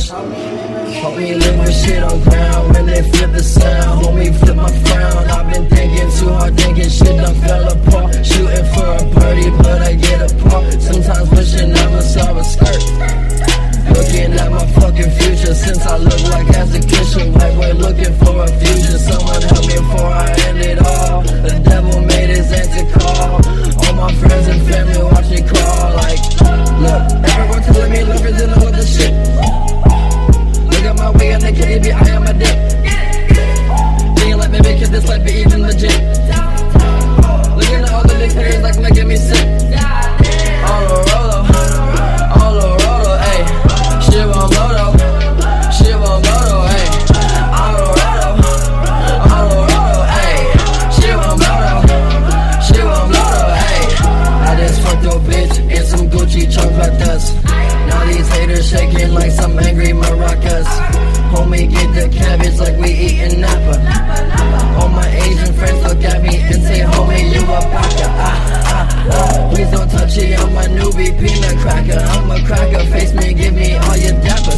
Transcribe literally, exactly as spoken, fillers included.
push. Homie, leave my shit on ground when they flip the sound. Homie, flip my frown. I've been thinking too hard, thinking shit done fell apart. Shooting for a birdie, but I get apart. Sometimes wishing I was saw a skirt. Looking at my fucking future, since I look like as a kitchen white boy looking for a fusion. Someone help me before I end it all. The devil made his answer call. All my friends and family watch me crawl. Like, look, everyone telling me love is in all of this shit. Look at my way and they can't even eye on my dick. Being like, baby, could this life be even legit? Looking at all the big players like making me sick. All the rolo, all the rolo, ayy. Shit won't go though, shit won't go though, ayy. All the rolo, all the rolo, ayy. Shit won't go though, shit won't go though, ayy. I just fucked your bitch in some Gucci chunks like this. Now these haters shaking like some angry maracas. Homie, get the cabbage like we eatin' Napa. All my Asian friends look at me and say, homie, you a baka. Ah, ah, ah. Please don't touch it, I'm my newbie peanut cracker. I'm a cracker, face me, give me all your dapper.